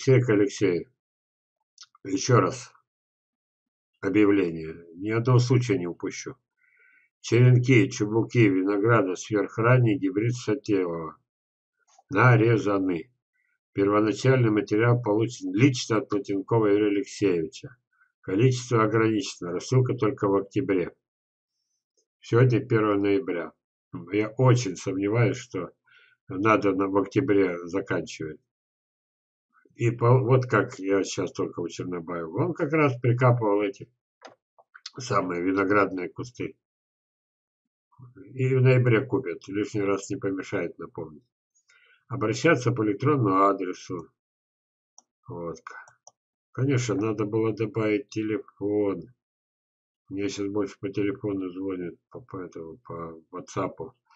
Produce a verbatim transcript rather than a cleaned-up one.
Алексей Алексей, еще раз объявление. Ни одного случая не упущу. Черенки, чубуки, винограда, сверхранний гибрид Сатеева. Нарезаны. Первоначальный материал получен лично от Плотенкова Юрия Алексеевича. Количество ограничено. Рассылка только в октябре. Сегодня первое ноября. Я очень сомневаюсь, что надо в октябре заканчивать. И по, вот как я сейчас только у Чернобаева. Он как раз прикапывал эти самые виноградные кусты. И в ноябре купят. Лишний раз не помешает напомнить. Обращаться по электронному адресу. Вот. Конечно, надо было добавить телефон. Мне сейчас больше по телефону звонят, по, по, по WhatsApp.